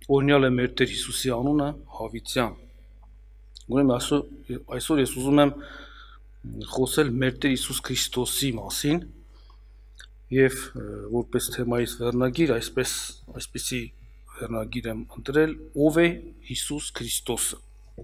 օրհնյալ է մեր Տեր Հիսուսի անունը հավիտյան։ Ուրեմն այսօր ես ուզում եմ խոսել մեր Տեր Հիսուս Քրիստոսի մասին եւ որպես թեմայից վերնագիր այսպեսի վերնագիր եմ ընտրել ով է Հիսուս Քրիստոսը։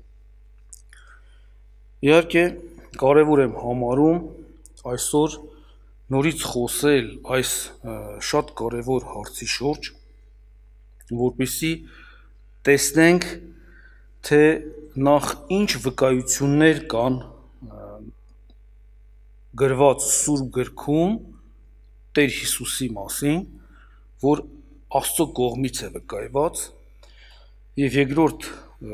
Իհարկե կարևոր եմ համարում այսօր նորից խոսել այս շատ կարևոր հարցի շուրջ, որպեսզի տեսնենք, թե նախ ինչ վկայություններ կան գրված Սուրբ գրքում Տեր Հիսուսի մասին, որ Աստծո կողմից է վկայված, եւ երկրորդ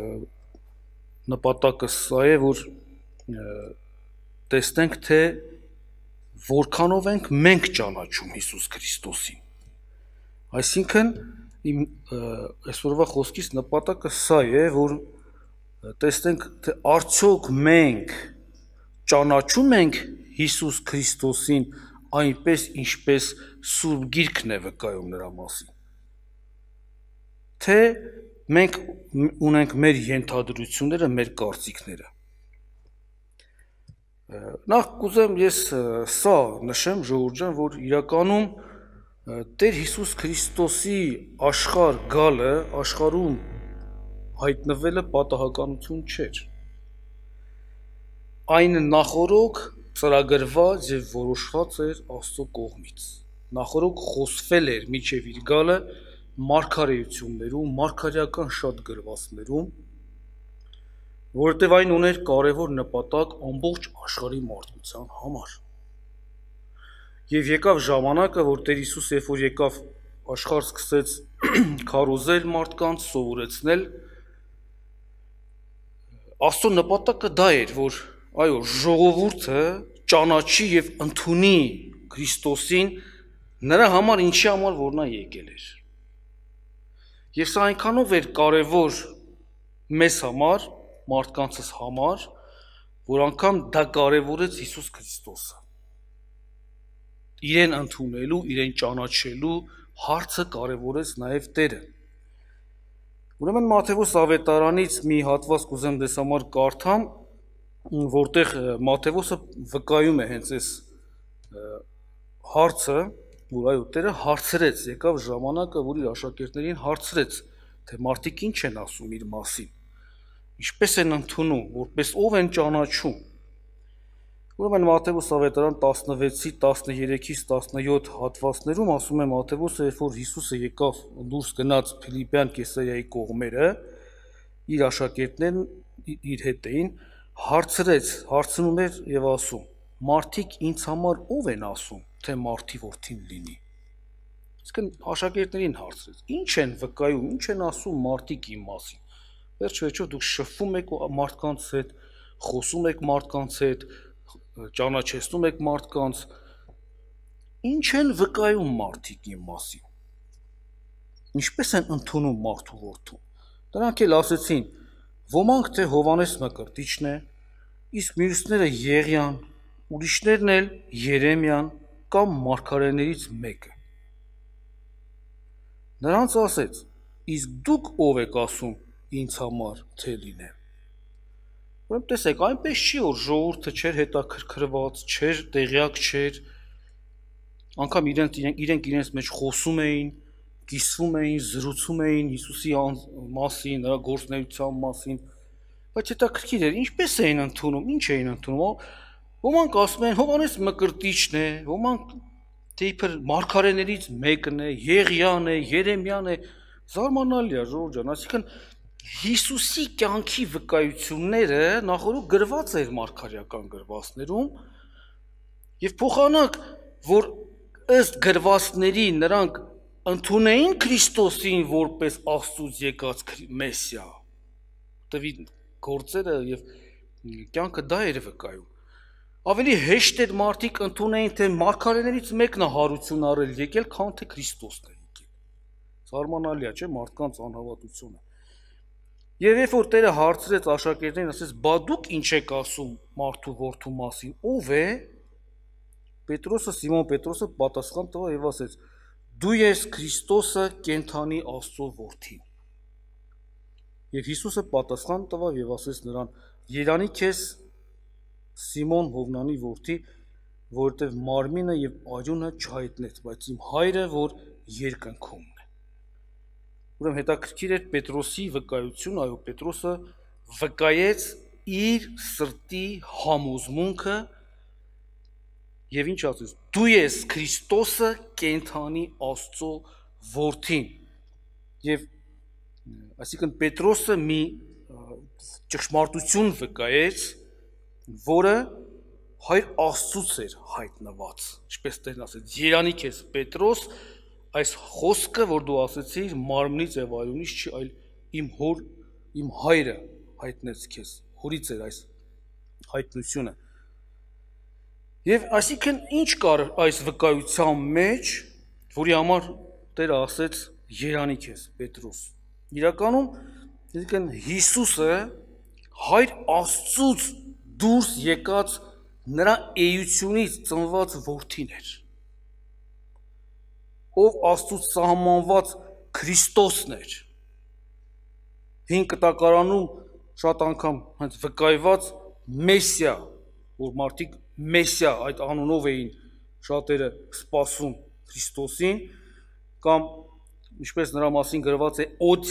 նպատակը սա է, որ տեսնենք, թե որքանով ենք մենք ճանաչում Հիսուս Քրիստոսին։ Այսինքն իմ այսօրվա խոսքից նպատակը սա է, որ տեսնենք, թե արդյոք մենք ճանաչում ենք Հիսուս Քրիստոսին այնպես, ինչպես Սուրբ Գիրքն է վկայում նրա մասին, թե մենք ունենք մեր ենթադրությունները, մեր կարծիքները։ Նախ կուզեմ ես սա նշեմ, ժողովուրդ ջան, որ իրականում Տեր Հիսուս Քրիստոսի աշխարհ գալը, աշխարհում հայտնվելը պատահականություն չէր։ Այն նախորոք ծրագրված եւ որոշված էր Աստծո կողմից։ Նախորոք խոսվել էր միջև իր գալը մարգարեություններում, մարգարեական շատ գրվածներում, որովհետև այն ուներ կարևոր նպատակ ամբողջ աշխարհի մարդկության համար։ Եվ եկավ ժամանակը, որ Տեր Հիսուս երբ որ եկավ աշխարհ սկսեց քարոզել մարդկանց, սովորեցնել, Աստծո նպատակը դա էր, որ այո, ժողովուրդը ճանաչի եւ ընդունի Քրիստոսին նրա համար, ինչի համար որ նա եկել էր։ Եվ սա այնքանով էր կարևոր մեզ համար, մարդկանցս համար, որ անգամ դա կարևորեց Հիսուս Քրիստոսը։ Իրեն ընդունելու, իրեն ճանաչելու հարցը կարևորեց նաև Տերը։ Ուրեմն Մատթեոս ավետարանից մի հատված կուզեմ դες համար կարդամ, որտեղ Մատթեոսը վկայում է հենց այս հարցը, որ այո, Տերը հարցրեց, եկավ ժամանակը, որ իր աշակերտներին հարցրեց, թե մարդիկ ինչ են ասում իր մասին, ինչպես են ընդունում, որպես ով են ճանաչում։ Ուրեմն Մատթեոս ավետարան 16-ի 13-ից 17 հատվածներում ասում է Մատթեոսը, երբ որ Հիսուսը եկավ դուրս գնաց Փիլիպպյան Կեսարիայի կողմերը, իր աշակերտներն իր հետ էին, հարցնում էր եւ ասում. «Մարդիկ ինձ համար ով են ասում, թե Մարդի որդին լինի»։ Իսկն աշակերտներին հարցրեց. «Ինչ են վկայում, ինչ են ասում մարդիկ իմ մասին»։ Վերջ-վերջով դուք շփվում եք մարդկանց հետ, խոսում եք մարդկանց հետ, ճանաչեցնում եք մարդկանց, ինչ են վկայում մարդիկ իմ մասին, ինչպես են ընդունում մարդու որդուն։ Նրանք էլ ասեցին, ոմանք թե Հովհաննես Մկրտիչն է, իսկ մյուսները Եղիան, ուրիշներն էլ Երեմիան կամ մարգարեներից մեկը։ Նրանց ասեց. իսկ դուք ով եք ասում ինձ համար թե լինեմ։ Ուրեմն տեսեք, այնպես չի, որ ժողովուրդը չէր հետաքրքրված, չէր տեղյակ չէր, անգամ իրենք իրենց մեջ խոսում էին, կիսվում էին, զրուցում էին Հիսուսի մասին, նրա գործունեության մասին, բայց հետաքրքիր էր, ինչպես էին ընդունում, ինչ էին ընդունում։ Ոմանք ասում են Հովհաննես Մկրտիչն է, ոմանք թե իբր մարգարեներից մեկն է, Եղիան է, Երեմիան է, զարմանալի է, ժողովուրդ ջան, այսինքն Հիսուսի կյանքի վկայությունները նախորդ գրված էր մարգարեական գրվածներում եւ փոխանակ, որ ըստ գրվածների նրանք ընդունեին Քրիստոսին որպես Աստծուց եկած Մեսիա, տվի գործերը եւ կյանքը դա էր վկայում։ Ավելի հեշտ էր մարդիկ ընդունեին, թե մարգարեներից մեկն է հարություն առել եկել, քան թե Քրիստոսն է եկել։ Զարմանալի է, չէ՞, մարդկանց անհավատությունը։ Եվ երբ որ Տերը հարցրեց աշակերտներին, ասեց. «Բա դուք ինչ եք ասում մարդու որդու մասին, ով է»։ Սիմոն Պետրոսը պատասխան տվավ եւ ասեց. «Դու ես Քրիստոսը, կենդանի Աստծո որդին»։ Եվ Հիսուսը պատասխան տվավ եւ ասեց նրան. «Երանի քեզ Սիմոն Հովնանի որդի, որովհետեւ մարմինը եւ արյունը չհայտնեց, բայց իմ հայրը, որ երկնքումն է»։ Ուրեմն հետաքրքիր էր Պետրոսի վկայությունը, այո, Պետրոսը վկայեց իր սրտի համոզմունքը եւ ինչ ասեց. «Դու ես Քրիստոսը, կենթանի Աստծո որդին»։ Եվ այսինքն Պետրոսը մի ճշմարտություն վկայեց, որը Հայր Աստծուց էր հայտնված, ինչպես Տերն ասեց. «Երանի քեզ Պետրոս, այս խոսքը, որ դու ասեցիր, մարմնից եւ արյունից չի, այլ իմ հայրը հայտնեց քեզ, հորից էր այս հայտնությունը»։ Եվ այսինքն ինչ կար այս վկայության մեջ, որի համար Տերը ասեց երանի քեզ Պետրոս։ Իրականում այսինքն Հիսուսը Հայր Աստծուց դուրս եկած նրա էությունից ծնված որդին էր, ով Աստծուց սահմանված Քրիստոսն էր։ Հին կտակարանում շատ անգամ հենց վկայված Մեսիա, որ մարդիկ Մեսիա այդ անունով էին շատերը սպասում Քրիստոսին, կամ ինչպես նրա մասին գրված է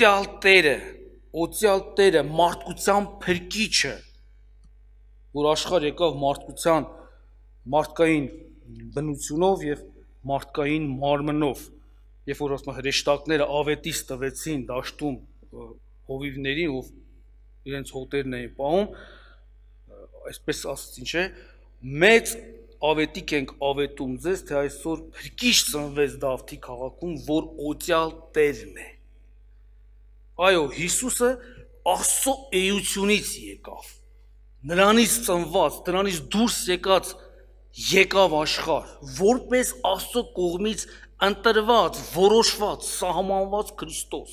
օծյալ Տերը, մարդկության փրկիչը, որ աշխարհ եկավ մարդկային բնությունով եւ մարդկային մարմնով, երբ որ ասում հրեշտակները ավետիս տվեցին դաշտում հովիվներին, ով իրենց հոտերն էին պահում, այսպես ասեցին, չէ, մեծ ավետիք ենք ավետում ձեզ, թե այսօր փրկիչ ծնվեց Դավթի քաղաքում, որ օծյալ Տերն է։ Այո, Հիսուսը Աստծո էությունից եկավ, նրանից ծնված, նրանից դուրս եկավ աշխարհ, որպես Աստծո կողմից ընտրված, որոշված, սահմանված Քրիստոս,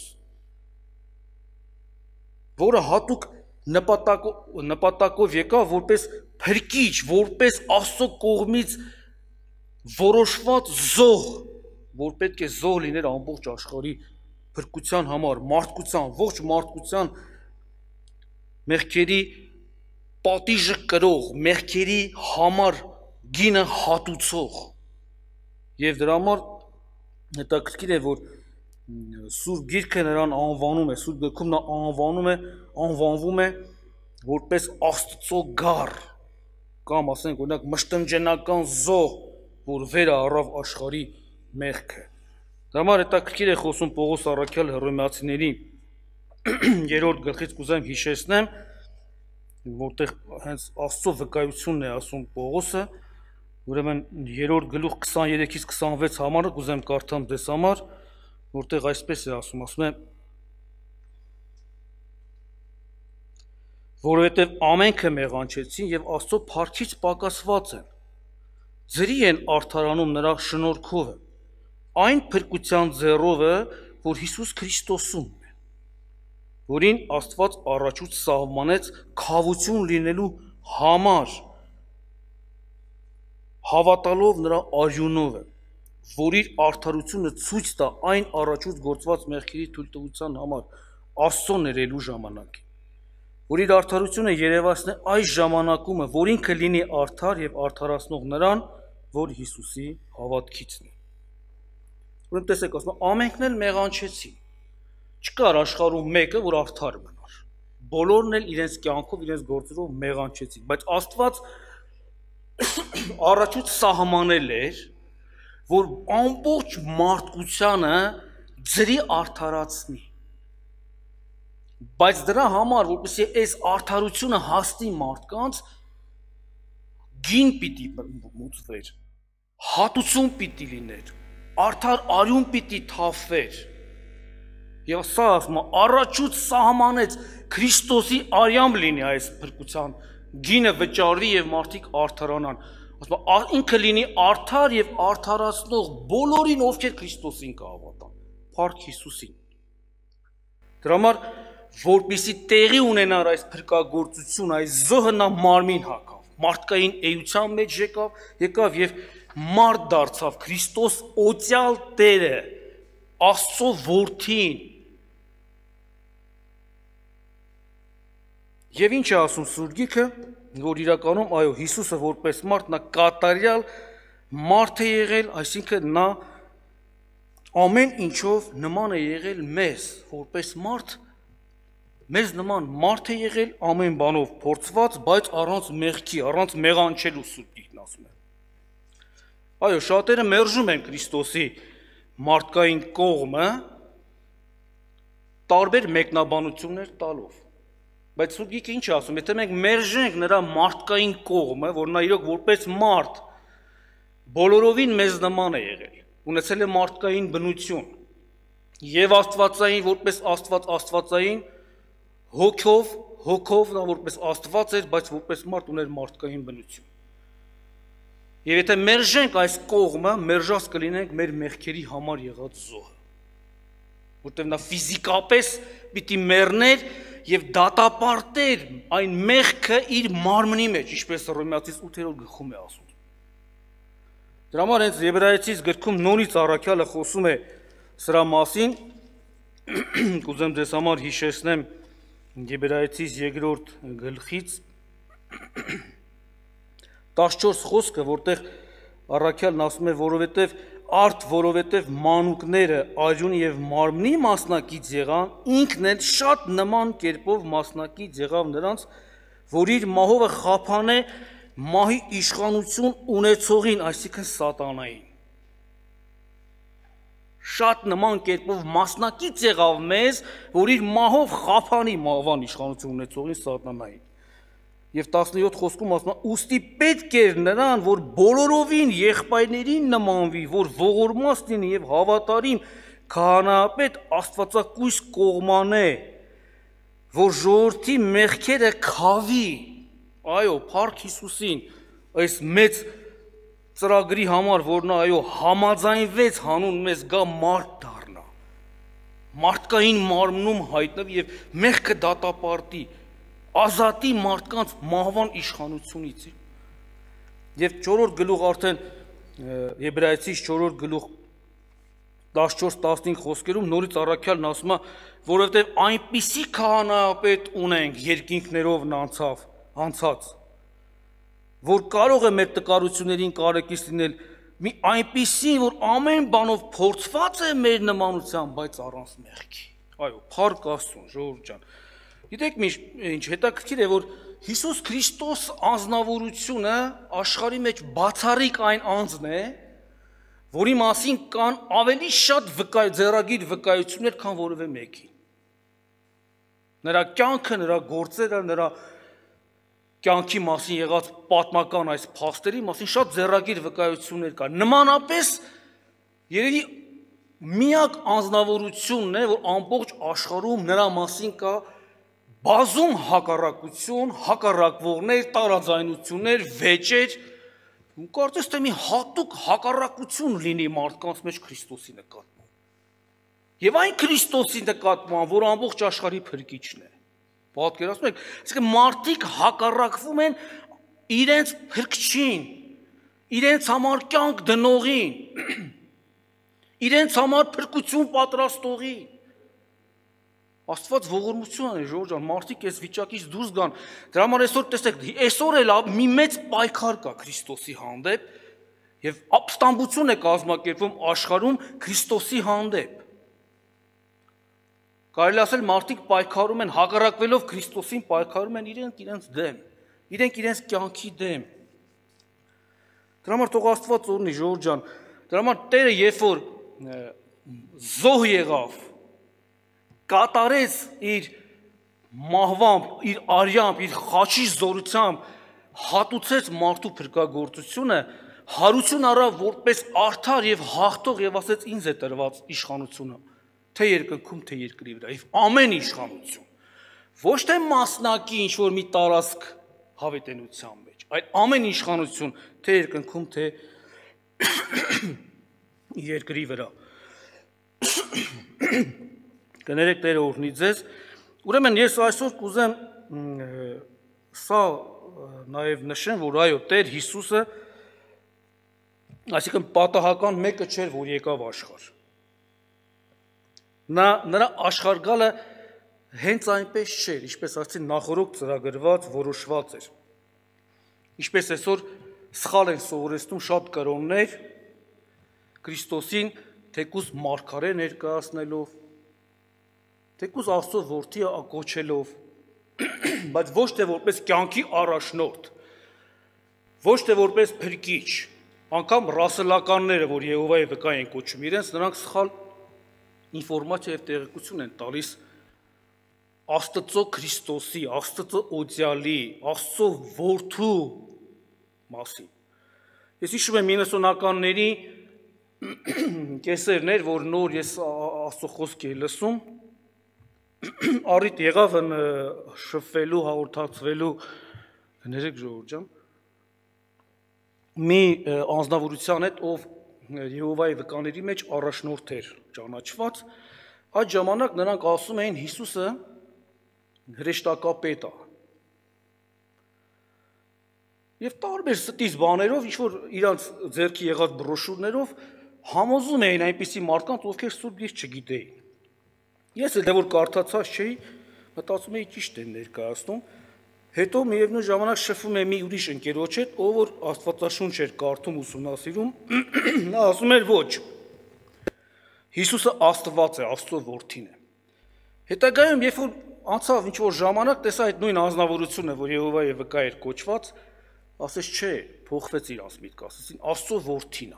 որը հատուկ նպատակով եկավ որպես փրկիչ, որպես Աստծո կողմից որոշված զոհ, որ պետք է զոհ լիներ ամբողջ աշխարհի փրկության համար, մարդկության, ողջ մարդկության մեղքերի պատիժը կրող, մեղքերի համար գինը հատուցող։ Եվ դրա համար հետաքրքիր է, որ Սուրբ Գիրքը նրան անվանում է, Սուրբ Գրքում նա անվանվում է որպես Աստծո գառ, կամ ասենք օրինակ մշտնջենական զոհ, որ վեր առավ աշխարհի մեղքը։ Դրա համար հետաքրքիր է խոսում Պողոս առաքյալ Հռոմեացիների 3-րդ գլխից կուզեմ հիշեցնեմ, որտեղ հենց Աստծո վկայությունն է ասում Պողոսը, ուրեմն 3-րդ գլուխ 23-ից 26 համարը կուզեմ կարդամ ձեզ համար, որտեղ այսպես է ասում է. որովհետև ամենքը մեղանչեցին եւ Աստծո փառքից պակասված են, ձրի են արդարանում նրա շնորհքով, այն փրկության ձեռովը, որ Հիսուս Քրիստոսում է, որին Աստված առաջուց սահմանեց քավություն լինելու համար, հավատալով նրա արյունովը, որ իր արդարությունը ցույց տա այն առաջուց գործված մեղքերի թույլտվության համար Աստծո ներելու ժամանակ, որ իր արդարությունը երևացնե այս ժամանակումը, որ ինքը լինի արդար եւ արդարացնող նրան, որ Հիսուսի հավատքիցն է։ Ուրեմն տեսեք, ասում է, ամենքն էլ մեղանչեցին։ Չկար աշխարհում մեկը, որ արդար մնար։ Բոլորն էլ իրենց կյանքով, իրենց գործերով մեղանչեցին, բայց Աստված առաջուց սահմանել էր, որ ամբողջ մարդկությանը ձրի արդարացնի։ Բայց դրա համար, որպեսզի այս արդարությունը հասնի մարդկանց, գին պիտի մուծվեր, հատուցում պիտի լիներ, արդար արյուն պիտի թափվեր։ Եվ սա ասում է, առաջուց սահմանեց Քրիստոսի արյամբ լինի այս փրկության գինը վճարվի եւ մարդիկ արդարանան։ Ասում է, ինքը լինի արդար եւ արդարացնող բոլորին, ովքեր Քրիստոսին կհավատան, փառք Հիսուսին։ Դրա համար, որպեսզի տեղի ունենար այս փրկagorցությունը, այս զոհը նա մարմին հագավ, մարդկային էության մեջ եկավ եւ մարդ դարձավ, Քրիստոս օծյալ Տերը, Աստծո որդին, Եվ ինչ է ասում Սուրբ Գիրքը, որ իրականում այո Հիսուսը որպես մարդ նա կատարյալ մարդ է եղել, այսինքն նա ամեն ինչով նման է եղել մեզ, որպես մարդ մեզ նման մարդ է եղել, ամեն բանով փորձված, բայց առանց մեղքի, առանց մեղանչելու Սուրբ Գիրքն ասում է։ Այո, շատերը մերժում են Քրիստոսի մարդկային կողմը տարբեր մեկնաբանություններ տալով։ Բայց Սուրբ Գիրքը ինչ է ասում, եթե մենք մերժենք նրա մարդկային կողմը, որ նա իրոք որպես մարդ բոլորովին մեզ նման է եղել, ունեցել է մարդկային բնություն, եւ աստվածային, որպես Աստված աստվածային, հոգով նա որպես Աստված էր, բայց որպես մարդ ուներ մարդկային բնություն։ Եվ եթե մերժենք այս կողմը, մերժած կլինենք մեր մեղքերի համար եղած զոհը, որտեղ նա ֆիզիկապես պիտի մեռներ եւ դատապարտեր այն մեղքը իր մարմնի մեջ, ինչպես Հռոմեացիս 8-րդ գլխում է ասում։ Դրա համար հենց Եբրայեցիս գրքում նորից առաքյալը խոսում է սրա մասին, կուզեմ ձեզ համար հիշեցնեմ Եբրայեցիս 2-րդ գլխից 14 խոսքը, որտեղ առաքյալն ասում է, որովհետև մանուկները արյունի եւ մարմնի մասնակից եղան, ինքն էլ շատ նման կերպով մասնակից եղավ նրանց, որ իր մահովը խափանե մահի իշխանություն ունեցողին, այսինքն սատանային։ Շատ նման կերպով մասնակից եղավ մեզ, որ իր մահով խափանի մահվան իշխանություն ունեցողին սատանային։ Եվ 17 խոսքում ասում է, ուստի պետք էր նրան, որ բոլորովին եղբայրներին նմանվի, որ ողորմած լինի եւ հավատարիմ քահանայապետ Աստվածակույս կողմանե, որ ժողովրդի մեղքերը քավի, այո, փառք Հիսուսին, այս մեծ ծրագրի համար, որ նա այո համաձայնվեց հանուն մեզ գա մարդ դառնա, մարդկային մարմնում հայտնվի եւ մեղքը դատապարտի, ազատի մարդկանց մահվան իշխանությունից։ Եվ 4-րդ գլուխ արդեն Եբրայեցիս 4-րդ գլուխ 14-15 խոսքերում նորից առաքյալն ասում է, որովհետև այնպիսի քահանայապետ ունենք երկինքներով անցած, որ կարող է մեր տկարություններին կարեկից լինել, մի այնպիսին, որ ամեն բանով փորձված է մեր նմանությամբ, բայց առանց մեղքի։ Այո, փառք Աստծուն, ժողովուրդ ջան։ Գիտեք ինչ հետաքրքիր է, որ Հիսուս Քրիստոս անձնավորությունը աշխարհի մեջ բացառիկ այն անձն է, որի մասին կան ավելի շատ ձեռագիր վկայություններ, քան որևէ մեկի։ Նրա կյանքը, նրա գործերը, նրա կյանքի մասին եղած պատմական այս փաստերի մասին շատ ձեռագիր վկայություններ կան։ Նմանապես երևի միակ անձնավորությունն է, որ ամբողջ աշխարհում նրա մասին կա բազում հակառակություն, հակառակվողներ, տարաձայնություններ, վեճեր, կարծես թե մի հատուկ հակառակություն լինի մարդկանց մեջ Քրիստոսի նկատմամբ։ Եվ այն Քրիստոսի նկատմամբ, որ ամբողջ աշխարհի փրկիչն է։ Պատկերացնում եք, այսինքն մարդիկ հակառակվում են իրենց փրկչին, իրենց համար կյանք դնողին, իրենց համար փրկություն պատրաստողին։ Աստված ողորմություն անի, ժողովուրդ ջան, մարդիկ այս վիճակից դուրս գան։ Դրա համար այսօր տեսեք, այսօր էլ մի մեծ պայքար կա Քրիստոսի հանդեպ եւ ապստամբություն է կազմակերպվում աշխարհում Քրիստոսի հանդեպ։ Կարելի ասել մարդիկ պայքարում են, հակառակվելով Քրիստոսին, պայքարում են իրենց դեմ, իրենց կյանքի դեմ։ Դրա համար թող Աստված օրհնի, ժողովուրդ ջան։ Դրա համար Տերը երբ որ զոհ եղավ, կատարեց իր մահվամբ, իր արյամբ, իր խաչի զորությամբ, հատուցեց մարդու փրկagorցությունը, հարություն առավ որպես արդար եւ հաղթող եւ ասեց ինձ է տրված իշխանությունը, թե երկնքում, թե երկրի վրա, եւ ամեն իշխանություն, ոչ թե մասնակի ինչ որ մի տարածք հավիտենության մեջ, այլ ամեն իշխանություն, թե երկնքում, թե երկրի վրա։ Կներեք Տերը օրհնի ձեզ։ Ուրեմն ես այսօր կուզեմ սա նաև նշեմ, որ այո, Տեր Հիսուսը, այսինքն պատահական մեկը չէր, որ եկավ աշխարհ։ Նրա աշխարհ գալը հենց այնպես չէր, ինչպես ասեցին նախորդ ծրագրված որոշված էր։ Ինչպես այսօր սխալ են սովորեցնում շատ կրոններ Քրիստոսին թեկուզ մարգարե ներկայացնելով, թեկուզ Աստծո որդի կոչելով, բայց ոչ թե որպես կյանքի առաջնորդ, ոչ թե որպես փրկիչ, անգամ ռասելականները, որ Եհովայի վկա են կոչում իրենց, նրանք սխալ ինֆորմացիա եւ տեղեկություն են տալիս Աստծո Քրիստոսի, Աստծո օձյալի, Աստծո որդու մասին։ Ես հիշում եմ 90-ականների կեսերներ, որ նոր ես Աստծո խոսք էի լսում, առիթ եղավ շփվելու, հաղորդակցվելու, ներեք ժողովուրդ ջան, մի անձնավորության հետ, ով Եհովայի վկաների մեջ առաջնորդ էր ճանաչված, այդ ժամանակ նրանք ասում էին Հիսուսը հրեշտակապետ է։ Եվ տարբեր ստից բաներով, ինչ-որ իրանց ձեռքի եղած բրոշուրներով համոզում էին այնպիսի մարդկանց, ովքեր Սուրբ Գիրք չգիտեին։ Ես էլ որ կարդացած չէի, մտածում էի ճիշտ են ներկայացնում, հետո միևնույն ժամանակ շփվում եմ մի ուրիշ ընկերոջ հետ, ով որ Աստվածաշունչ էր կարդում, ուսումնասիրում, նա ասում էր ոչ, Հիսուսը Աստված է, Աստծո որդին է։ Հետագայում, երբ որ անցավ ինչ-որ ժամանակ, տեսա այդ նույն անձնավորությունը, որ Եհովայի վկա էր կոչված, ասես չէ, փոխվեց իրանց միտքը, ասեցին Աստծո որդին է։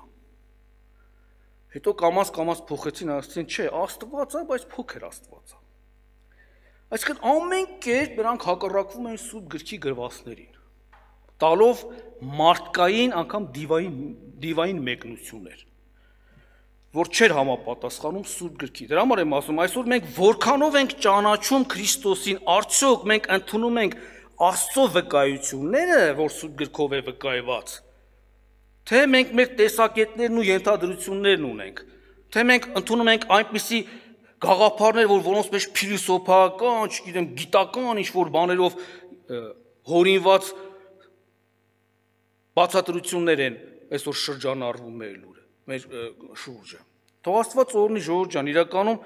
Հետո կամաց փոխեցին, ասեցին չէ, Աստված է, բայց փոքր Աստված է։ Այսինքն ամեն կերպ նրանք հակառակվում էին Սուրբ Գրքի գրվածներին, տալով մարդկային, անգամ դիվային մեկնություններ, որ չէր համապատասխանում Սուրբ Գրքի։ Դրա համար եմ ասում, այսօր մենք որքանով ենք ճանաչում Քրիստոսին, արդյոք մենք ընդունում ենք Աստծո վկայությունները, որ Սուրբ Գրքով է վկայված, թե մենք մեր տեսակետներն ու ենթադրություններն ունենք, թե մենք ընդունում ենք այնպիսի գաղափարներ, որ որոնց մեջ փիլիսոփայական, չգիտեմ, գիտական ինչ-որ բաներով հորինված բացատրություններ են այսօր շրջանառվում մեր լուրը, մեր շուրջը։ Թող Աստված օրհնի ժողովուրդ ջան, իրականում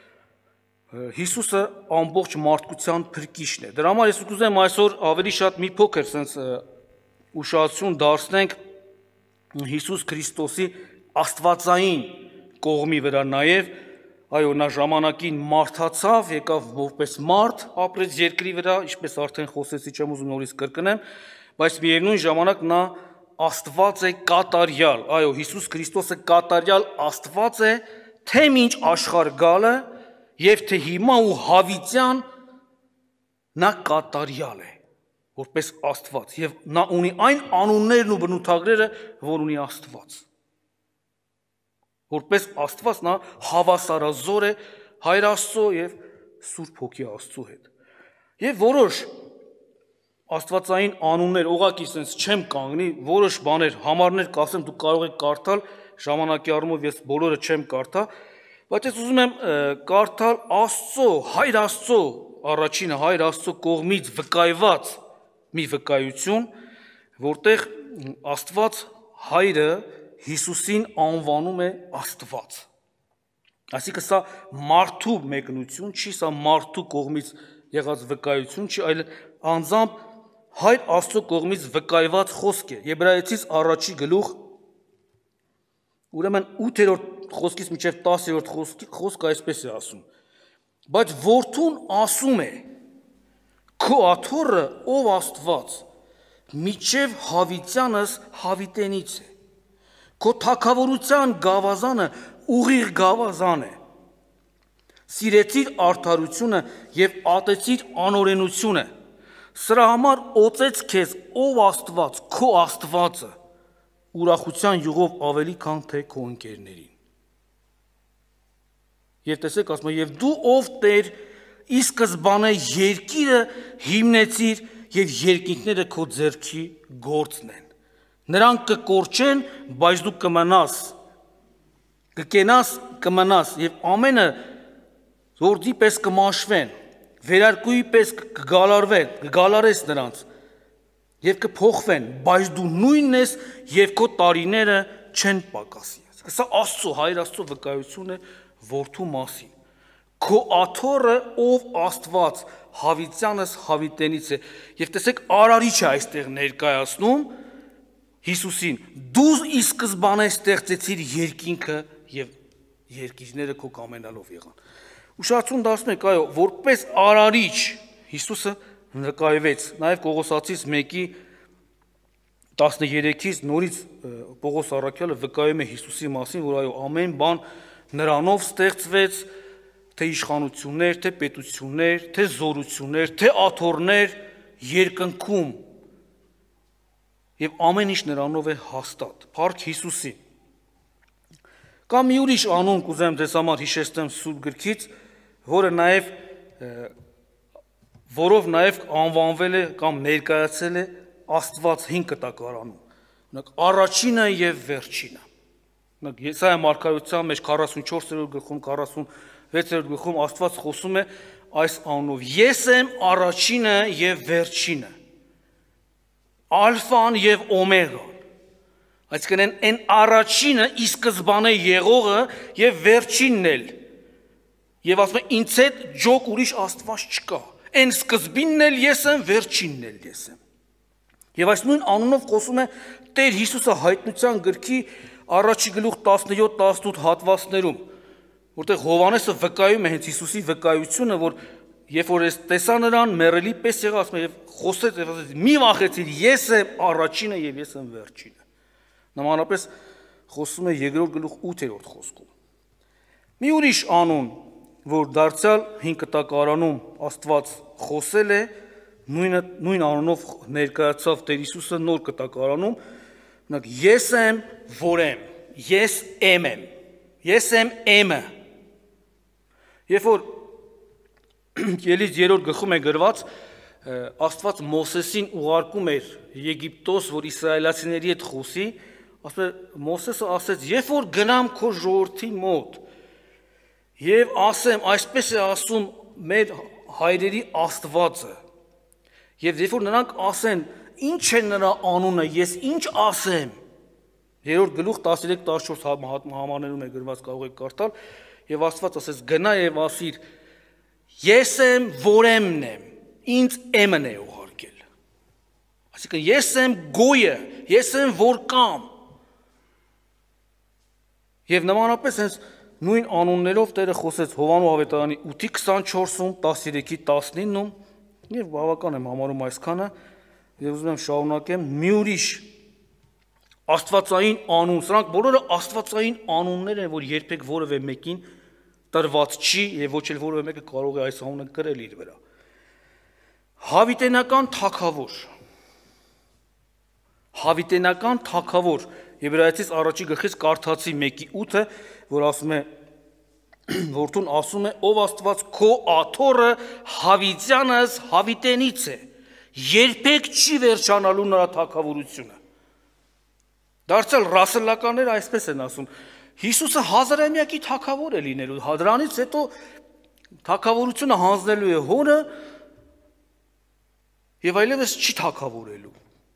Հիսուսը ամբողջ մարդկության փրկիչն է։ Դրա համար ես ուզում այսօր ավելի շատ մի փոքր sense ուշադրություն դարձնենք Հիսուս Քրիստոսի աստվածային կողմի վրա նաև, այո, նա ժամանակին մարդացավ, եկավ որպես մարդ, ապրեց երկրի վրա, ինչպես արդեն խոսեցի, չեմ ուզում նորից կրկնեմ, բայց միևնույն ժամանակ նա Աստված է կատարյալ, այո, Հիսուս Քրիստոսը կատարյալ Աստված է, թե մինչ աշխարհ գալը եւ թե հիմա ու հավիտյան նա կատարյալ է, որպես Աստված, եւ նա ունի այն անուններն ու բնութագրերը, որ ունի Աստված։ Որպես Աստված նա հավասարազոր է Հայր Աստծո եւ Սուրբ Հոգի Աստծո հետ։ Եվ որոշ աստվածային անուններ, ուղղակի sense չեմ կանգնի, որոշ բաներ, համարներ կասեմ, դուք կարող եք կարդալ, ժամանակի առումով ես բոլորը չեմ կարդա, բայց ես ուզում եմ կարդալ Աստծո, Հայր Աստծո, առաջինը Հայր Աստծո կողմից վկայված մի վկայություն, որտեղ Աստված Հայրը Հիսուսին անվանում է Աստված։ Այսինքն սա մարդու մեկնություն չի, սա մարդու կողմից եղած վկայություն չի, այլ անձամբ Հայր Աստծո կողմից վկայված խոսք է։ Եբրայեցիս առաջի գլուխ, ուրեմն 8-րդ խոսքից մինչև 10-րդ խոսքը այսպես է ասում. բայց որդուն ասում է. քո աթոռը ով Աստված, միջև հավիտյանս հավիտենից է, քո թագավորության գավազանը ուղիղ գավազան է, սիրեցիր արդարությունը և ատեցիր անօրենությունը, սրա համար օծեց քեզ ով Աստված, քո Աստվածը, ուրախության յուղով ավելի քան թե քո ընկերներին։ Եվ տեսեք, ասում է, և դու ով Տեր, ի սկզբանե երկիրը հիմնեցիր և երկինքները քո ձեռքի գործն են։ Նրանք կկորչեն, բայց դու կմնաս, կկենաս, կմնաս, և ամենը որդի պես կմաշվեն, վերարկուի պես կգալարես նրանց, և կփոխվեն, բայց դու նույնն ես և քո տարիները չեն պակասի։ Սա Աստծո, Հայր Աստծո վկայություն է որդու մասին։ քո աթոռը ով Աստված, հավիտյանս հավիտենից է։ Եվ տեսեք, արարիչը այստեղ ներկայացնում Հիսուսին, դու ի սկզբանե ստեղծեցիր երկինքը եւ երկիրները քո կամենալով եղան։ Ուշադրություն դարձնեք, այո, որպես արարիչ Հիսուսը նկարվեց, նաև Կողոսացիս 1:13-ից նորից Պողոս առաքյալը վկայում է Հիսուսի մասին, որ այո, ամեն բան նրանով ստեղծվեց, թե իշխանություններ, թե պետություններ, թե զորություններ, թե աթոռներ երկնքում, եւ ամեն ինչ նրանով է հաստատ։ Փառք Հիսուսին։ Կամ մի ուրիշ անուն կուզեմ ձեզ համար հիշեցնեմ Սուրբ գրքից, որով նաև անվանվել է կամ ներկայացել է Աստված 5 կտակարանում։ Օրինակ առաջինը եւ վերջինը։ Օրինակ Եսայիա մարգարեության մեջ 44-րդ գլխում, 46-րդ գլխում Աստված խոսում է այս անունով. Ես եմ առաջինը եւ վերջինը, ալֆան եւ օմեգան։ Այսինքն այն առաջինը ի սկզբանե եղողը եւ վերջինն էլ։ Եվ ասում է ինձ հետ ջոկ ուրիշ Աստված չկա։ Այն սկզբինն էլ ես եմ, վերջինն էլ ես եմ։ Եվ այս նույն անունով խոսում է Տեր Հիսուսը հայտնության գրքի առաջի գլուխ 17-18 հատվածներում, որտեղ Հովհաննեսը վկայում է հենց Հիսուսի վկայությունը, որ երբ որ ես տեսա նրան մեռելի պես եղա, ասում է եւ խոսեց եւ ասեց. մի վախեցիր, ես եմ առաջինը եւ ես եմ վերջինը։ Նմանապես խոսում է 2-րդ գլուխ 8-րդ խոսքում։ Մի ուրիշ անուն, որ դարձյալ 5 կտակարանում Աստված խոսել է, նույն անունով ներկայացավ Տեր Հիսուսը նոր կտակարանում, օրինակ ես եմ, որ եմ, ես եմ, ես եմ եմը։ Երբ որ Ելից 3-րդ գլխում է գրված, Աստված Մովսեսին ուղարկում էր Եգիպտոս, որ իսրայելացիների հետ խոսի, ասում է Մովսեսը ասեց. երբ որ գնամ քո ժողովրդի մոտ եւ ասեմ, այսպես է ասում մեր հայրերի Աստվածը, եւ երբ որ նրանք ասեն, ինչ է նրա անունը, ես ինչ ասեմ, 3-րդ գլուխ 13-14 համարներում է գրված, կարող եք կարդալ, եւ Աստված ասեց. գնա եւ ասիր, ես եմ, որ εμն եմ, ինձ εμն է ուղարկել։ Այսինքն ես եմ գոյը, ես եմ որ կամ։ Եվ նմանապես հենց նույն անուններով Տերը խոսեց Հովհաննես ավետարանի 8:24-ում, 13:19-ում, եւ բավական եմ համարում այսքանը, եւ ուզում եմ շարունակեմ մի ուրիշ աստվածային անուն, սրանք բոլորը աստվածային անուններ են, որ երբեք որևէ մեկին տրված չի եւ ոչ էլ որևէ մեկը կարող է այս անունը կրել իր վրա։ Հավիտենական թագավոր, հավիտենական թագավոր, Եբրայեցիս առաջի գլխից կարդացի 1:8-ը, որ ասում է, որտուն ասում է, ով Աստված քո աթոռը հավիտյանս հավիտենից է, երբեք չի վերջանալու նրա թագավորությունը։ Դարձյալ ռասելականները այսպես են ասում, Հիսուսը հազարամյակի թագավոր է լինելու, դրանից հետո թագավորությունը հանձնելու է հորը եւ այլևս չի թագավորելու։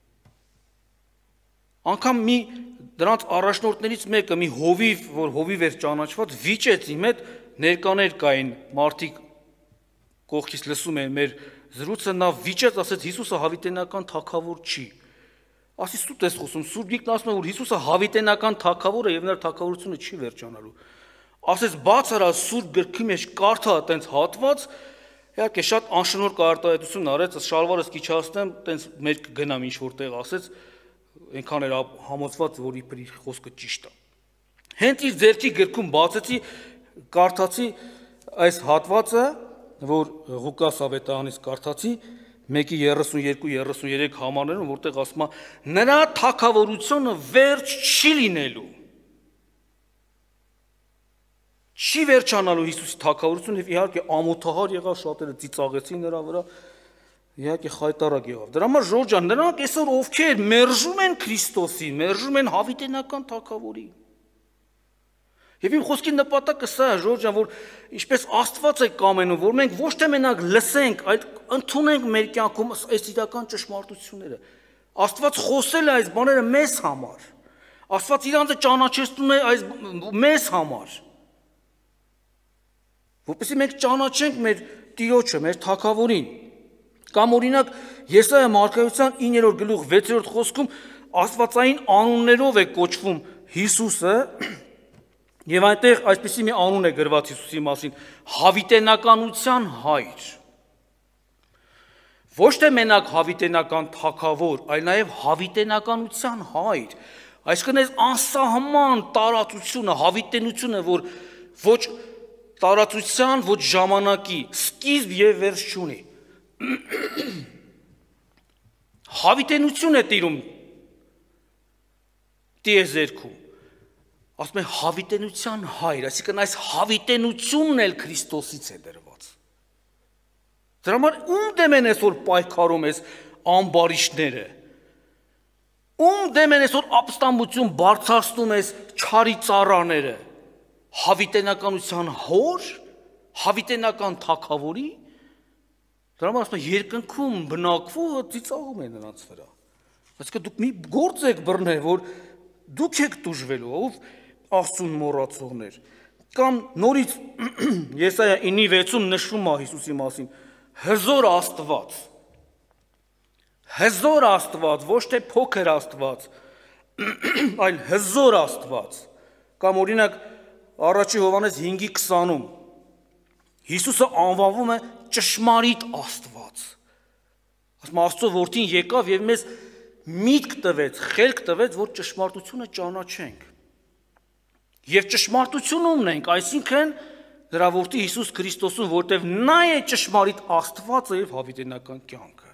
Անկամ մի դրանց առաջնորդներից մեկը, մի հովիվ, որ հովիվ էր ճանաչված, վիճեց իմ հետ, ներկաներ կային մարդիկ կողքից լսում են մեր զրույցը, նա վիճեց, ասեց Հիսուսը հավիտենական թագավոր չի։ Ասի սուտ ես խոսում, Սուրբ Գիրքն ասում է, որ Հիսուսը հավիտենական թագավոր է եւ նրա թագավորությունը չի վերջանալու։ Ասեց բաց արա Սուրբ Գրքի մեջ կարդա այտենց հատված, իհարկե շատ անշնորհ արտահայտություն արեց, շալվարս քիչացնեմ, այտենց մեր կգնամ ինչ որտեղ ասեց, այնքան էր համոզված, որ իբր իր խոսքը ճիշտ է։ Հենց իր ձեռքի գրքում բացեցի, կարդացի այս հատվածը, որ Ղուկաս ավետարանից կարդացի, 1:32-33 համարներում, որտեղ ասում է, նրա թագավորությունը վերջ չի լինելու։ Չի վերջանալու Հիսուսի թագավորությունը եւ իհարկե ամոթահար եղավ, շատերը ծիծաղեցին նրա վրա, իհարկե խայտարակ եղավ։ Դրա համար Ժորժ ջան, նրանք այսօր ովքեր մերժում են Քրիստոսին, մերժում են հավիտենական թագավորին։ Եվ իմ խոսքի նպատակը սա է, Ժորժ ջան, որ ինչպես Աստված է կամենում, որ մենք ոչ թե մենակ լսենք, այլ ընդունենք մեր կյանքում այս իրական ճշմարտությունները։ Աստված խոսել է այս բաները մեզ համար։ Աստված իրանց ճանաչեցնում է այս մեզ համար։ որպեսզի մենք ճանաչենք մեր Տիրոջը, մեր Թագավորին։ Կամ օրինակ Եսայա մարգարեության 9-րդ գլուխ 6-րդ խոսքում աստվածային անուններով է կոչվում Հիսուսը, եւ այնտեղ այսպիսի մի անուն է գրված Հիսուսի մասին՝ հավիտենականության հայր։ Ոչ թե մենակ հավիտենական թագավոր, այլ նաև հավիտենականության հայր։ Այսինքն այս անսահման տարածությունը, հավիտենությունը, որ ոչ տարածության, ոչ ժամանակի սկիզբ եւ վերջ չունի։ Հավիտենություն է տիրում տիեզերքում։ Ասում է հավիտենության հայր, այսինքն այս հավիտենությունն էլ Քրիստոսից է դրված։ Դրա համար ում դեմ են այսօր պայքարում ես ամբարիշները։ Ում դեմ են այսօր ապստամբություն բարձրացնում ես չարի ծառաները։ Հավիտենականության հոր, հավիտենական թագավորի։ Դրա համար ասում է երկնքում բնակվողը ծիծաղում է նրանց վրա։ Այսինքն դուք մի գործ եք բռնել, որ դուք եք տուժվելու, ով Աստծուն մոռացողներ։ Կամ նորից Եսայա 9:6-ում նշվում է Հիսուսի մասին հզոր Աստված։ Հզոր Աստված, ոչ թե փոքր Աստված, այլ հզոր Աստված։ Կամ օրինակ առաջի Հովհաննես 5:20-ում Հիսուսը անվանվում է ճշմարիտ Աստված։ Ասում Աստծո որդին եկավ եւ մեզ միտք տվեց, խելք տվեց, որ ճշմարտությունը ճանաչենք։ Եվ ճշմարտությունը ունենք, այսինքն դրա որդի Հիսուս Քրիստոսում, որտեղ նա է ճշմարիտ Աստվածը եւ հավիտենական կյանքը։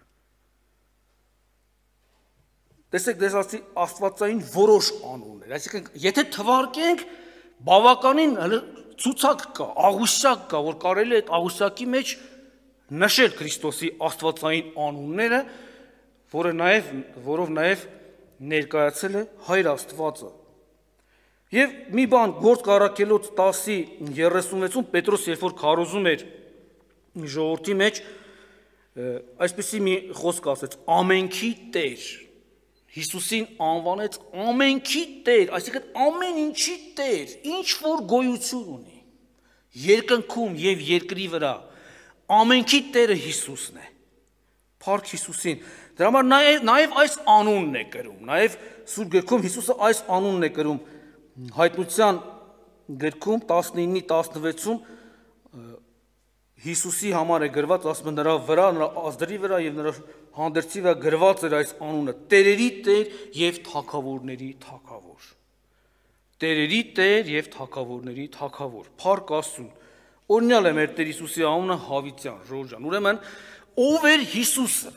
Տեսեք, դες աստվածային որոշ անուններ, այսինքն եթե թվարկենք, բավականին ցուցակ կա, աղյուսակ կա, որ կարելի է այդ աղյուսակի մեջ նշել Քրիստոսի աստվածային անունները, որով նաև ներկայացել է Հայր Աստվածը։ Եվ մի բան Գործք առաքելոց 10:36-ում Պետրոս երբ որ քարոզում էր ժողովրդի մեջ, այսպիսի մի խոսք ասեց՝ ամենքի Տեր։ Հիսուսին անվանեց ամենքի Տեր, այսինքն ամեն ինչի Տեր, ինչ որ գոյություն ունի, երկնքում եւ երկրի վրա, ամենքի Տերը Հիսուսն է։ Փառք Հիսուսին։ Դրա համար նաև այս անունն է կրում, նաև Սուրբ գրքում Հիսուսը այս անունն է կրում։ Հայտնության գրքում 19:16-ում Հիսուսի համար է գրված, ասում է նրա վրա, նրա ազդրի վրա եւ նրա հանդերձի վրա գրված էր այս անունը՝ Տերերի Տեր եւ Թագավորների Թագավոր։ Տերերի Տեր եւ Թագավորների Թագավոր։ Փառք Աստծուն։ Օրինալ է մեր Տեր Հիսուսի անունը Հավիտյան, Ժորժան։ Ուրեմն ով էր Հիսուսը։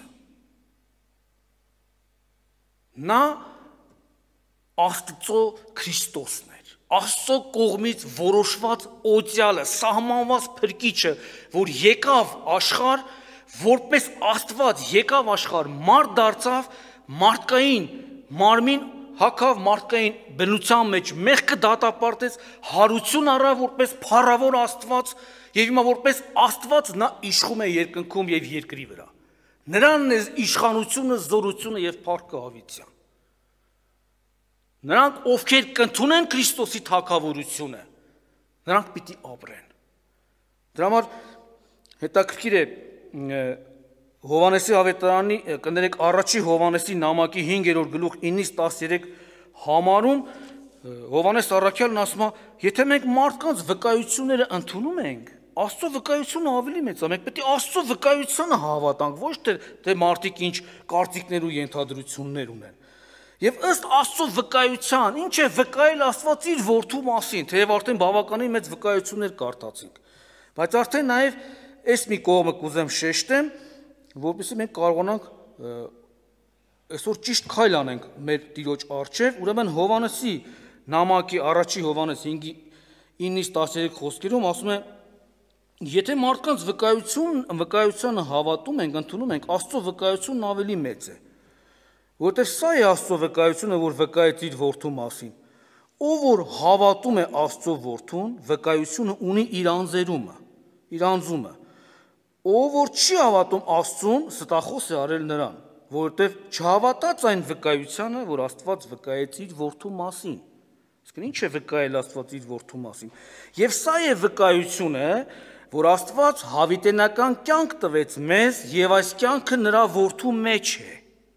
Նա Աստծո Քրիստոսն էր, Աստծո կողմից որոշված օծյալը, սահմանված փրկիչը, որ եկավ աշխարհ, որպես Աստված եկավ աշխարհ, մարդ դարձավ, մարդկային մարմին հագավ, մարդկային բնության մեջ մեղքը դատապարտեց, հարություն առավ որպես փառավոր Աստված, եւ հիմա որպես Աստված նա իշխում է երկնքում եւ երկրի վրա։ Նրանն է իշխանությունը, զորությունը եւ փառքը հավիտյան։ Նրանք, ովքեր կընդունեն Քրիստոսի թագավորությունը, նրանք պիտի ապրեն։ Դրա համար հետաքրքիր է Հովհաննեսի ավետարանի, կներեք առաջի Հովհաննեսի նամակի 5-րդ գլուխ 9-13 համարում Հովհաննես առաքյալն ասում է, եթե մենք մարդկանց վկայությունները ընդունում ենք, Աստծո վկայությունը ավելի մեծ է, մենք պետք է Աստծո վկայությանը հավատանք, ոչ թե մարդիկ ինչ կարծիքներ ու ենթադրություններ ունեն։ Եվ ըստ Աստծո վկայության, ինչ է վկայել Աստված իր որդու մասին, թեև արդեն բավականին մեծ վկայություններ կարդացինք, բայց արդեն նաև այս մի կողմը կուզեմ շեշտեմ, որպեսզի մենք կարողանանք այսօր ճիշտ քայլ անենք մեր Տիրոջ առջև, ուրեմն Հովհաննեսի նամակի առաջի Հովհաննես 5:9-13 խոսքերում ասում է. եթե մարդկանց վկայությանը հավատում ենք, ընդունում ենք, Աստծո վկայությունն ավելի մեծ է, որտեղ սա է Աստծո վկայությունը, որ վկայեց իր որդու մասին։ Ով որ հավատում է Աստծո որդուն, վկայությունը ունի իր անձումը։ Ով որ չի հավատում Աստծուն, ստախոս է արել նրան, որովհետև չհավատաց այն վկայությանը, որ Աստված վկայեց իր որդու մասին։ Այսինքն ինչ է վկայել Աստված իր որդու մասին։ Եվ սա է վկայությունը, որ Աստված հավիտենական կյանք տվեց մեզ եւ այս կյանքը նրա որդու մեջ է։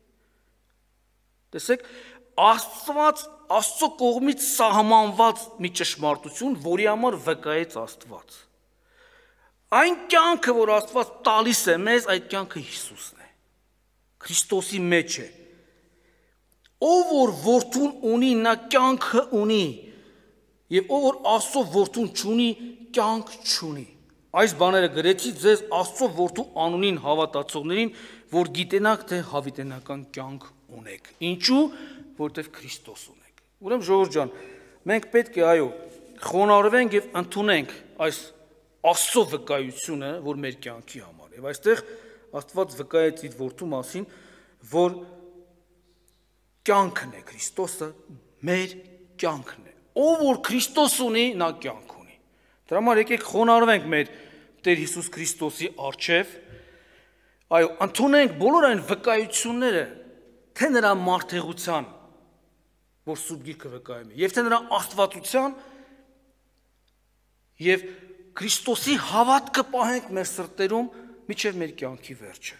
Տեսեք, Աստծո կողմից սահմանված մի ճշմարտություն, որի համար վկայեց Աստված։ Այն կյանքը, որ Աստված տալիս է մեզ, այդ կյանքը Հիսուսն է։ Քրիստոսի մեջ է։ Ով որ որդուն ունի, նա կյանքը ունի, եւ ով որ Աստծո որդուն չունի, կյանք չունի։ Այս բաները գրեցի ձեզ Աստծո որդու անունին հավատացողներին, որ գիտենաք, թե հավիտենական կյանք ունեք։ Ինչու՞, որտեղ Քրիստոս ունեք։ Ուրեմն ժողովուրդ ջան, մենք պետք է այո, խոնարհվենք եւ ընդունենք այս Աստծո վկայությունը, որ մեր կյանքի համար։ Եվ այստեղ Աստված վկայեց իր որդու մասին, որ կյանքն է Քրիստոսը, մեր կյանքն է։ Ով որ Քրիստոս ունի, նա կյանք ունի։ Դրա համար եկեք խոնարհվենք մեր Տեր Հիսուս Քրիստոսի առջև, այո, ընդունենք բոլոր այն վկայությունները, թե նրա մարդեղության, որ Սուրբ Գիրքը վկայում է, եւ թե նրա աստվածության եւ Քրիստոսի հավատքը պահենք մեր սրտերում մինչև մեր կյանքի վերջը։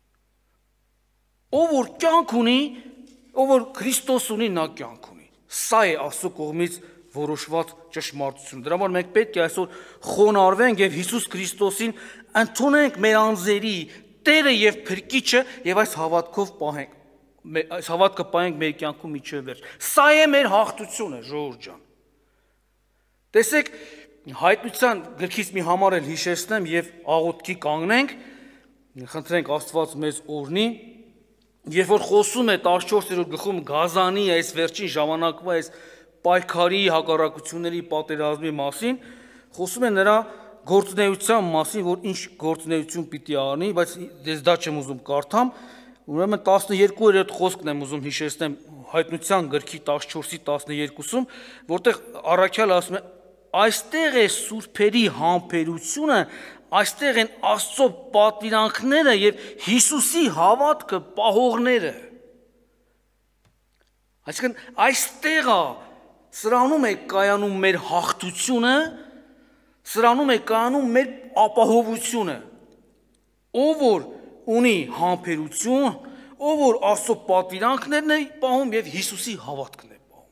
Ով որ կյանք ունի, ով որ Քրիստոս ունի, նա կյանք ունի։ Սա է Աստծո կողմից որոշված ճշմարտություն։ Դրա համար մենք պետք է այսօր խոնարհվենք եւ Հիսուս Քրիստոսին ընդունենք մեր անձերի Տերը եւ Փրկիչը եւ այս հավատքով պահենք, այս հավատքը պահենք մեր կյանքում մինչև վերջ։ Սա է մեր հաղթությունը, ժողովուրդ ջան։ Տեսեք, Հայտնության գրքից մի համար էլ հիշեցնեմ եւ աղոթքի կանգնենք, խնդրենք Աստված մեզ օրհնի, երբ որ խոսում է 14-րդ գլխում Գազանի այս վերջին ժամանակվա այս պայքարի հակառակությունների պատերազմի մասին, խոսում է նրա գործունեության մասին, որ ինչ գործունեություն պիտի անի, բայց ես դա չեմ ուզում կարդամ, ուրեմն 12-րդ խոսքն եմ ուզում հիշեցնեմ Հայտնության գրքի 14-ի 12-ում, որտեղ առաքյալը ասում է. Այստեղ է սուրբերի համբերությունը, այստեղ են Աստծո պատվիրանքները եւ Հիսուսի հավատքը պահողները։ Այսինքն այստեղ է, սրանում է կայանում մեր հաղթությունը, սրանում է կայանում մեր ապահովությունը։ Ով որ ունի համբերություն, ով որ Աստծո պատվիրանքներն է պահում եւ Հիսուսի հավատքն է պահում։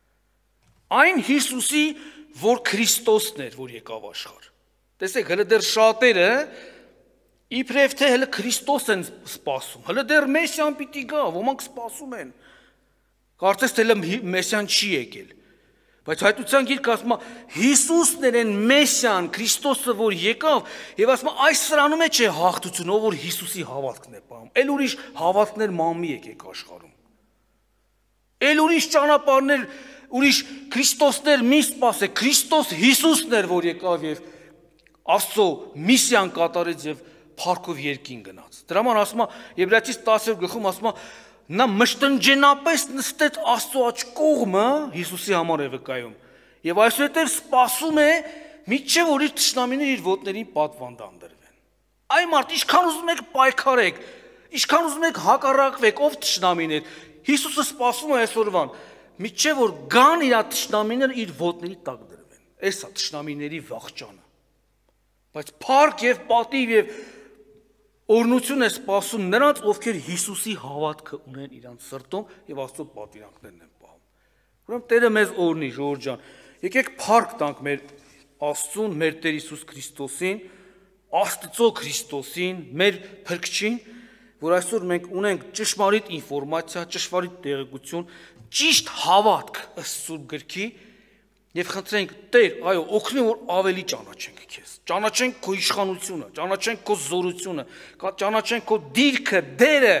Այն Հիսուսի, որ Քրիստոսն էր, որ եկավ աշխարհ։ Տեսեք, հələ դեռ շատերը իբրև թե հələ Քրիստոս են սպասում, հələ դեռ Մեսիան պիտի գա, ոմանք սպասում են։ Կարծես թե հələ Մեսիան չի եկել։ Բայց Հայտնության գիրքը ասում է Հիսուսն էր այն Մեսիան, Քրիստոսը, որ եկավ, եւ ասում է այս սրանում է չէ հաղթությունը, ով որ Հիսուսի հավատքն է պահում։ Էլ ուրիշ հավատքներ մամի եկեք աշխարհում։ Էլ ուրիշ ճանապարհներ, ուրիշ Քրիստոսներ մի սպասեք, Քրիստոս Հիսուսն էր, որ եկավ եւ Աստծո միսիան կատարեց եւ փառքով երկին գնաց։ Դրա համար ասում է Եբրայեցիս 10-րդ գլխում ասում է նա մշտնջենապես նստեց Աստծո աջ կողմը, Հիսուսի համար է վկայում։ Եվ այսուհետև սպասում է միջև որ իր թշնամիները իր ոտներին պատվանդան դրվեն։ Այ մարդ, ինչքան ուզում եք պայքարեք, ինչքան ուզում եք հակառակվեք, ով թշնամիներ։ Հիսուսը սպասում է այսօրվան, միջև որ գան իր թշնամիները իր ոտների տակ դրվեն։ Էս է թշնամիների վախճանը։ Բայց փառք եւ պատիվ եւ օրհնություն է սպասում նրանց, ովքեր Հիսուսի հավատքը ունեն իրանց սրտում եւ Աստծո պատվիրանքներն են պահում։ Ուրեմն Տերը մեզ օրհնի, ժողովուրդ ջան։ Եկեք փառք տանք մեր Աստծուն, մեր Տեր Հիսուս Քրիստոսին, Աստծո Քրիստոսին, մեր Փրկչին, որ այսօր մենք ունենք ճշմարիտ ինֆորմացիա, ճշմարիտ տեղեկություն, ճիշտ հավատք ըստ Սուրբ Գրքի եւ խնդրենք Տեր, այո, օգնի որ ավելի ճանաչենք քեզ, ճանաչենք քո իշխանությունը, ճանաչենք քո զորությունը, ճանաչենք քո դիրքը, դերը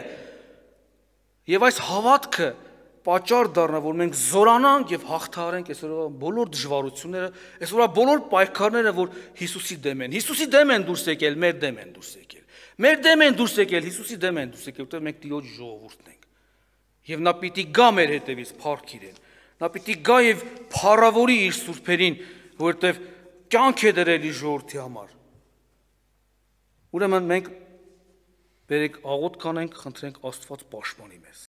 եւ այս հավատքը պատճառ դառնա, որ մենք զորանանք եւ հաղթահարենք այսօրվա բոլոր դժվարությունները, այսօրվա բոլոր պայքարները, որ Հիսուսի դեմ են։ Հիսուսի դեմ են դուրս եկել, մեր դեմ են դուրս եկել։ Մեր դեմ են դուրս եկել, Հիսուսի դեմ են դուրս եկել, որտեղ մենք Տիրոջ ժողովուրդն ենք։ Եվ նա պիտի գա մեր հետևից փառք իրեն։ Նա պիտի գա եւ փառավորի իր սուրբերին, որովհետեւ կյանք է դրել իր ժողովրդի համար։ Ուրեմն մենք բերեք աղոթք անենք, խնդրենք Աստված պաշտպանի մեզ։